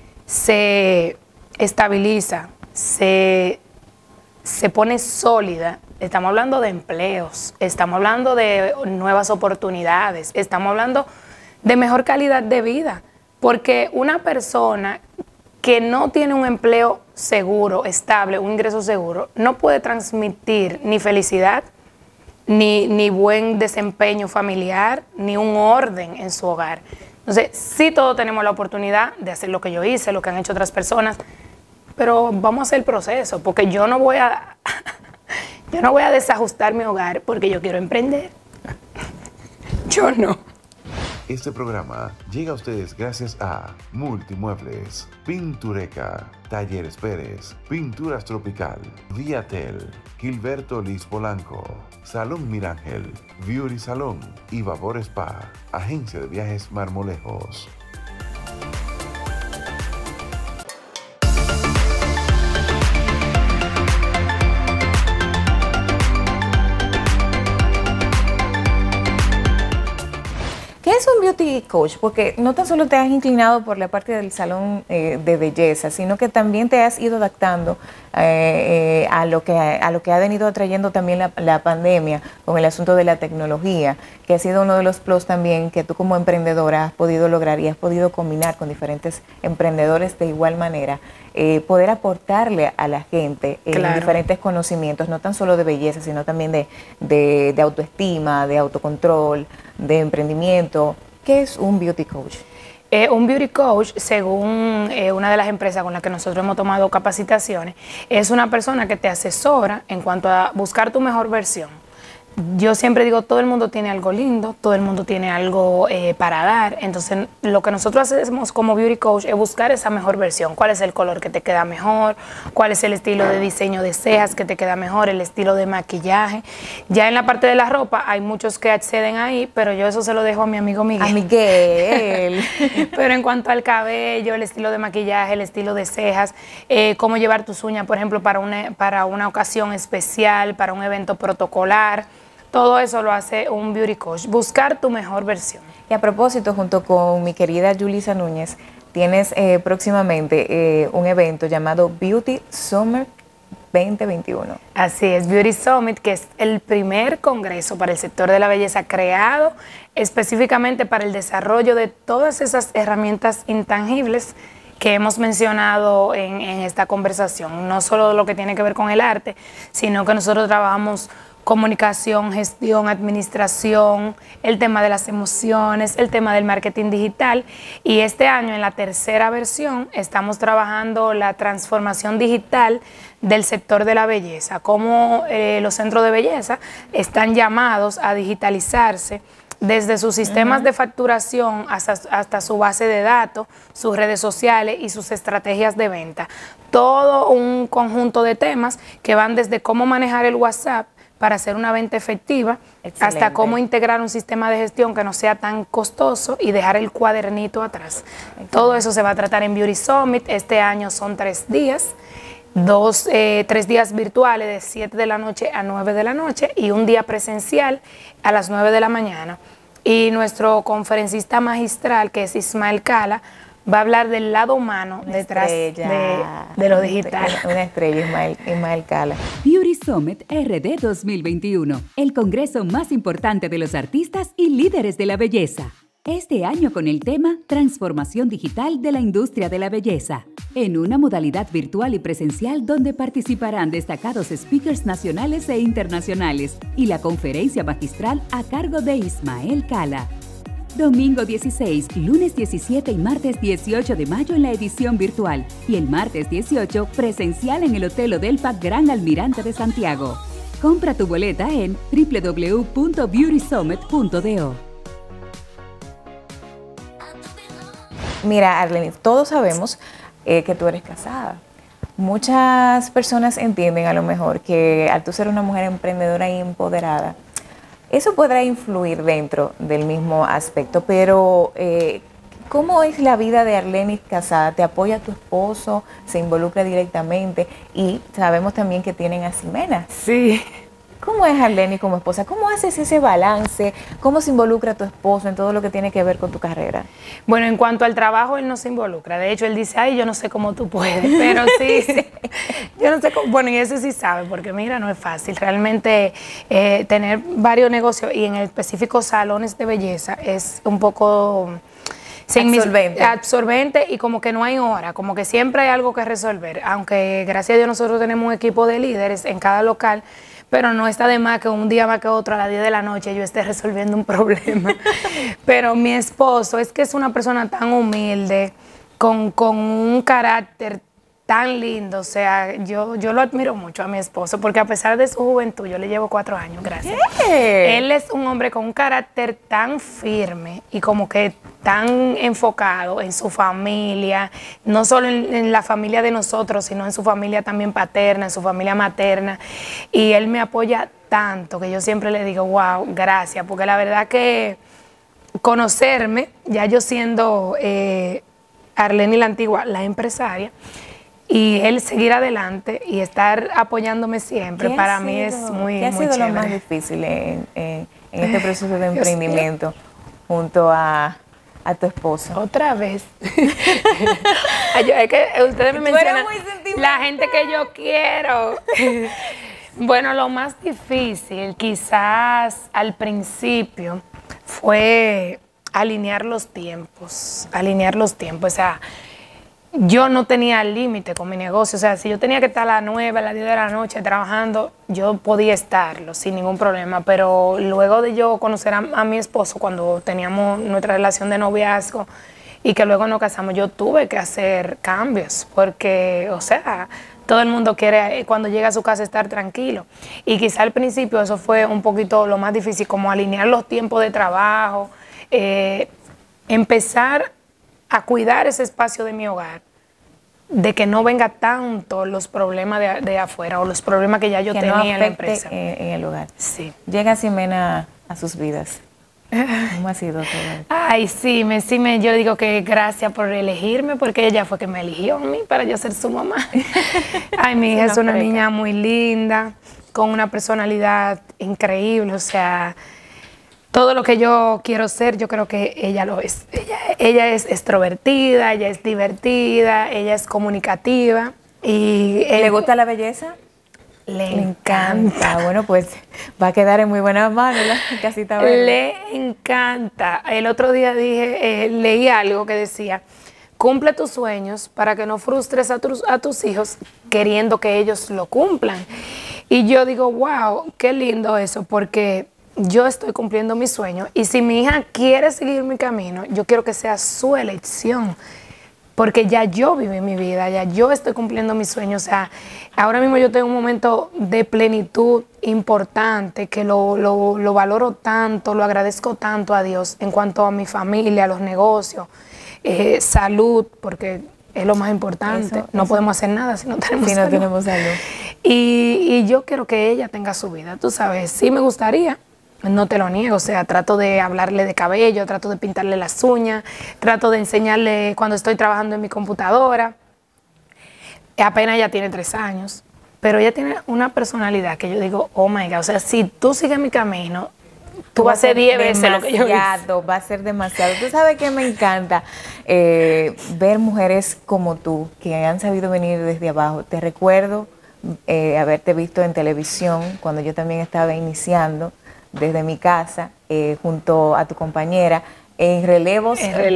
se estabiliza, se pone sólida, estamos hablando de empleos, estamos hablando de nuevas oportunidades, estamos hablando de mejor calidad de vida, porque una persona que no tiene un empleo seguro, estable, un ingreso seguro, no puede transmitir ni felicidad, ni buen desempeño familiar, ni un orden en su hogar. Entonces, sí todos tenemos la oportunidad de hacer lo que yo hice, lo que han hecho otras personas, pero vamos a hacer el proceso, porque yo no voy a desajustar mi hogar porque yo quiero emprender. Yo no. Este programa llega a ustedes gracias a Multimuebles, Pintureca, Talleres Pérez, Pinturas Tropical, Viatel, Gilberto Liz Polanco, Salón Mirangel, Beauty Salón y Vapor Spa, Agencia de Viajes Marmolejos. ¿Qué es un beauty coach? Porque no tan solo te has inclinado por la parte del salón de belleza, sino que también te has ido adaptando a lo que ha venido atrayendo también la pandemia con el asunto de la tecnología, que ha sido uno de los plus también que tú como emprendedora has podido lograr y has podido combinar con diferentes emprendedores de igual manera, poder aportarle a la gente Claro. diferentes conocimientos, no tan solo de belleza, sino también de autoestima, de autocontrol, de emprendimiento. ¿Qué es un beauty coach? Un beauty coach, según una de las empresas con las que nosotros hemos tomado capacitaciones, es una persona que te asesora en cuanto a buscar tu mejor versión. Yo siempre digo, todo el mundo tiene algo lindo, todo el mundo tiene algo para dar. Entonces, lo que nosotros hacemos como beauty coach es buscar esa mejor versión. ¿Cuál es el color que te queda mejor? ¿Cuál es el estilo de diseño de cejas que te queda mejor? ¿El estilo de maquillaje? Ya en la parte de la ropa hay muchos que acceden ahí, pero yo eso se lo dejo a mi amigo Miguel. A Miguel. Pero en cuanto al cabello, el estilo de maquillaje, el estilo de cejas, cómo llevar tus uñas, por ejemplo, para una ocasión especial, para un evento protocolar. Todo eso lo hace un beauty coach, buscar tu mejor versión. Y a propósito, junto con mi querida Yulisa Núñez, tienes próximamente un evento llamado Beauty Summer 2021. Así es, Beauty Summit, que es el primer congreso para el sector de la belleza creado específicamente para el desarrollo de todas esas herramientas intangibles que hemos mencionado en esta conversación. No solo lo que tiene que ver con el arte, sino que nosotros trabajamos comunicación, gestión, administración, el tema de las emociones, el tema del marketing digital. Y este año, en la tercera versión, estamos trabajando la transformación digital del sector de la belleza, cómo los centros de belleza están llamados a digitalizarse desde sus sistemas de facturación hasta su base de datos, sus redes sociales y sus estrategias de venta. Todo un conjunto de temas que van desde cómo manejar el WhatsApp para hacer una venta efectiva, hasta cómo integrar un sistema de gestión que no sea tan costoso y dejar el cuadernito atrás. Excelente. Todo eso se va a tratar en Beauty Summit. Este año son 3 días, 3 días virtuales de 7 de la noche a 9 de la noche y un día presencial a las 9 de la mañana. Y nuestro conferencista magistral, que es Ismael Cala, va a hablar del lado humano detrás de lo digital. Una estrella, Ismael Cala. Beauty Summit RD 2021, el congreso más importante de los artistas y líderes de la belleza. Este año con el tema Transformación Digital de la Industria de la Belleza, en una modalidad virtual y presencial donde participarán destacados speakers nacionales e internacionales y la conferencia magistral a cargo de Ismael Cala. Domingo 16, lunes 17 y martes 18 de mayo en la edición virtual y el martes 18 presencial en el Hotel Odelpa Gran Almirante de Santiago. Compra tu boleta en www.beautysummit.do. Mira, Arlene, todos sabemos que tú eres casada. Muchas personas entienden a lo mejor que al tú ser una mujer emprendedora y empoderada, eso podrá influir dentro del mismo aspecto, pero ¿cómo es la vida de Arlenis casada? ¿Te apoya tu esposo? ¿Se involucra directamente? Y sabemos también que tienen a Ximena. Sí. ¿Cómo es Arlenis como esposa? ¿Cómo haces ese balance? ¿Cómo se involucra tu esposo en todo lo que tiene que ver con tu carrera? Bueno, en cuanto al trabajo, él no se involucra. De hecho, él dice, ay, yo no sé cómo tú puedes, pero sí, yo no sé cómo. Bueno, y eso sí sabe, porque mira, no es fácil. Realmente tener varios negocios y en específico salones de belleza es un poco absorbente y como que no hay hora, como que siempre hay algo que resolver. Aunque gracias a Dios nosotros tenemos un equipo de líderes en cada local, pero no está de más que un día más que otro a las 10 de la noche yo esté resolviendo un problema. Pero mi esposo es que es una persona tan humilde, con un carácter tan lindo, o sea, yo lo admiro mucho a mi esposo, porque a pesar de su juventud, yo le llevo 4 años, gracias. Él es un hombre con un carácter tan firme y como que tan enfocado en su familia, no solo en la familia de nosotros, sino en su familia también paterna, en su familia materna, y él me apoya tanto que yo siempre le digo, wow, gracias, porque la verdad que conocerme, ya yo siendo Arleni la Antigua, la empresaria, y él seguir adelante y estar apoyándome siempre, para mí es muy chévere. ¿Qué ha sido lo más difícil en este proceso de emprendimiento junto a tu esposo? Otra vez. Es que ustedes me mencionan la gente que yo quiero. Bueno, lo más difícil quizás al principio fue alinear los tiempos. O sea, yo no tenía límite con mi negocio, o sea, si yo tenía que estar a las 9, a las 10 de la noche trabajando, yo podía estarlo sin ningún problema, pero luego de yo conocer a mi esposo, cuando teníamos nuestra relación de noviazgo, y que luego nos casamos, yo tuve que hacer cambios porque, o sea, todo el mundo quiere cuando llega a su casa estar tranquilo. Y quizá al principio eso fue un poquito lo más difícil, como alinear los tiempos de trabajo, empezar a cuidar ese espacio de mi hogar, de que no venga tanto los problemas de afuera o los problemas que ya yo tenía en la empresa. En el hogar. Sí. Llega Ximena a sus vidas. ¿Cómo ha sido todo? Ay, yo digo que gracias por elegirme, porque ella fue que me eligió a mí para yo ser su mamá. Ay, mi hija es una niña muy linda, con una personalidad increíble, o sea, todo lo que yo quiero ser, yo creo que ella lo es. Ella es extrovertida, ella es divertida, ella es comunicativa. Y ¿Le gusta la belleza? Le encanta. Bueno, pues va a quedar en muy buenas manos la casita verde. Le encanta. El otro día leí algo que decía, cumple tus sueños para que no frustres a tus hijos queriendo que ellos lo cumplan. Y yo digo, wow, qué lindo eso, porque yo estoy cumpliendo mi sueño y si mi hija quiere seguir mi camino, yo quiero que sea su elección, porque ya yo viví mi vida, ya yo estoy cumpliendo mis sueños. O sea, ahora mismo yo tengo un momento de plenitud importante que lo valoro tanto, lo agradezco tanto a Dios en cuanto a mi familia, a los negocios, salud, porque es lo más importante. No podemos hacer nada si no tenemos salud. No tenemos salud. Y yo quiero que ella tenga su vida, tú sabes, sí me gustaría. No te lo niego, o sea, trato de hablarle de cabello, trato de pintarle las uñas, trato de enseñarle cuando estoy trabajando en mi computadora. Apenas ella tiene 3 años, pero ella tiene una personalidad que yo digo, oh my God, o sea, si tú sigues mi camino, tú vas a ser 10 veces lo que yo hice. Va a ser demasiado. Tú sabes que me encanta ver mujeres como tú, que han sabido venir desde abajo. Te recuerdo haberte visto en televisión cuando yo también estaba iniciando, desde mi casa, junto a tu compañera, en relevos,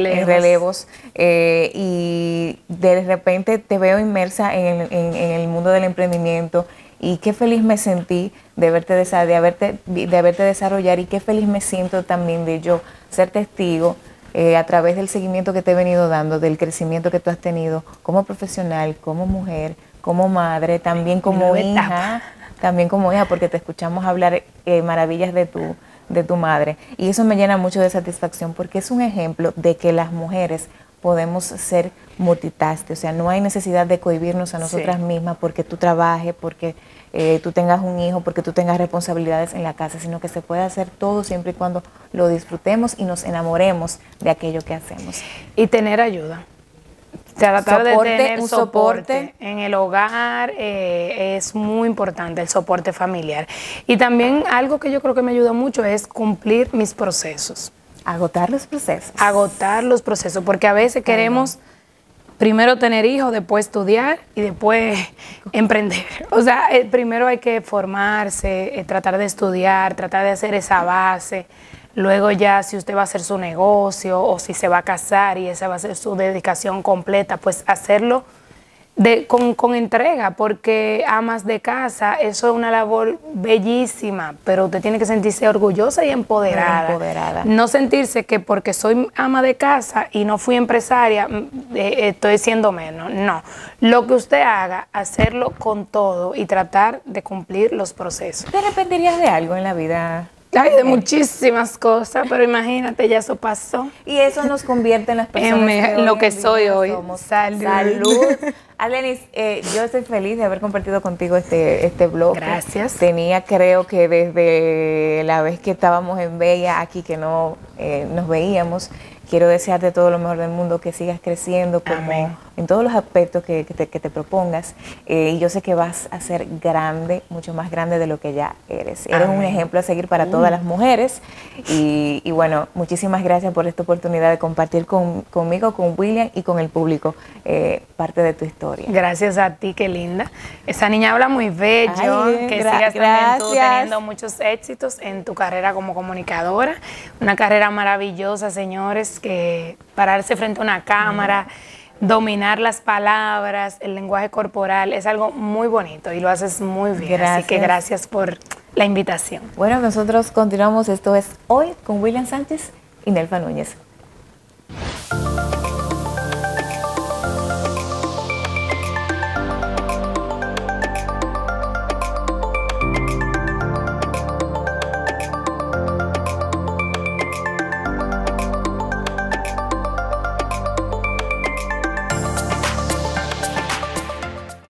y de repente te veo inmersa en el mundo del emprendimiento, y qué feliz me sentí de verte desarrollar, y qué feliz me siento también de yo ser testigo a través del seguimiento que te he venido dando, del crecimiento que tú has tenido como profesional, como mujer, como madre, también como hija. También como hija, porque te escuchamos hablar maravillas de tu madre. Y eso me llena mucho de satisfacción, porque es un ejemplo de que las mujeres podemos ser multitask. O sea, no hay necesidad de cohibirnos a nosotras mismas porque tú trabajes, porque tú tengas un hijo, porque tú tengas responsabilidades en la casa, sino que se puede hacer todo siempre y cuando lo disfrutemos y nos enamoremos de aquello que hacemos. Y tener ayuda. Tratar de tener un soporte en el hogar es muy importante, el soporte familiar. Y también algo que yo creo que me ayuda mucho es cumplir mis procesos. Agotar los procesos. Agotar los procesos, porque a veces queremos primero tener hijos, después estudiar y después emprender. O sea, primero hay que formarse, tratar de estudiar, tratar de hacer esa base. Luego ya si usted va a hacer su negocio o si se va a casar y esa va a ser su dedicación completa, pues hacerlo con entrega, porque amas de casa, eso es una labor bellísima, pero usted tiene que sentirse orgullosa y empoderada. No sentirse que porque soy ama de casa y no fui empresaria, estoy siendo menos. No, lo que usted haga, hacerlo con todo y tratar de cumplir los procesos. ¿Te arrepentirías de algo en la vida? Hay de muchísimas cosas, pero imagínate, ya eso pasó. Y eso nos convierte en las personas en lo que soy hoy. Salud. Arlenis, yo estoy feliz de haber compartido contigo este blog. Gracias. Creo que desde la vez que estábamos en Bella, aquí que no nos veíamos, quiero desearte todo lo mejor del mundo, que sigas creciendo como en todos los aspectos que te propongas. Y yo sé que vas a ser grande, mucho más grande de lo que ya eres. Eres un ejemplo a seguir para todas las mujeres. Y bueno, muchísimas gracias por esta oportunidad de compartir conmigo, con William y con el público parte de tu historia. Gracias a ti, qué linda. Esa niña habla muy bello. Ay, que sigas también tú teniendo muchos éxitos en tu carrera como comunicadora. Una carrera maravillosa, señores, que pararse frente a una cámara, dominar las palabras, el lenguaje corporal, es algo muy bonito y lo haces muy bien. Gracias. Así que gracias por la invitación. Bueno, nosotros continuamos. Esto es Hoy con William Sánchez y Nelfa Núñez.